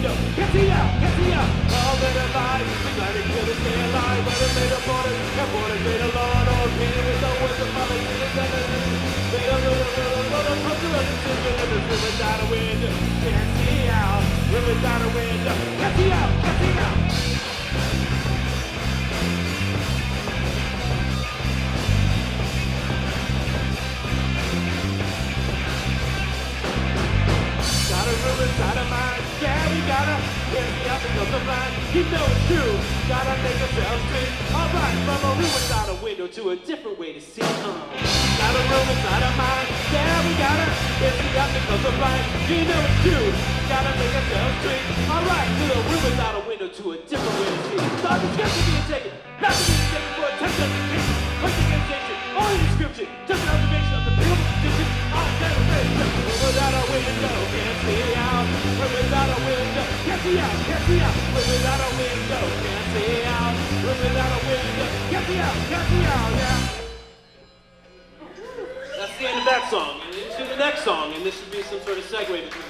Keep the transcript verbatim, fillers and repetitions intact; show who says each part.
Speaker 1: window. Can't see out, can't see out. All that alive, we glad it could stay alive, but it made a border, and border made a law, no opinion, there's no way to follow it, it's not a they don't know the little puzzle of the system, and the river's out of window. Can't see out, river's out of window. Can't see out, can't see out. Got a room inside of mine, yeah, we gotta get me up and go so blind. You know it's true, gotta make ourselves free. Alright, from a room without a window to a different way to see. Uh. Got a room inside of mine, yeah, we gotta get me up and go so blind. You know it's true, gotta make ourselves free. Alright, to a room without a window to a different way to see. Start discussion being taken, not to be taken for a test justification. Question sensation, only description, just an observation of the beautiful condition. I'll never face it. Without a window, can't see out. We're without a window, can't see out, can't see out. We're without a window, can't see out. We're without a window, can't see out, can't see out, yeah. That's the end of that song. And into the next song, and this should be some sort of segue between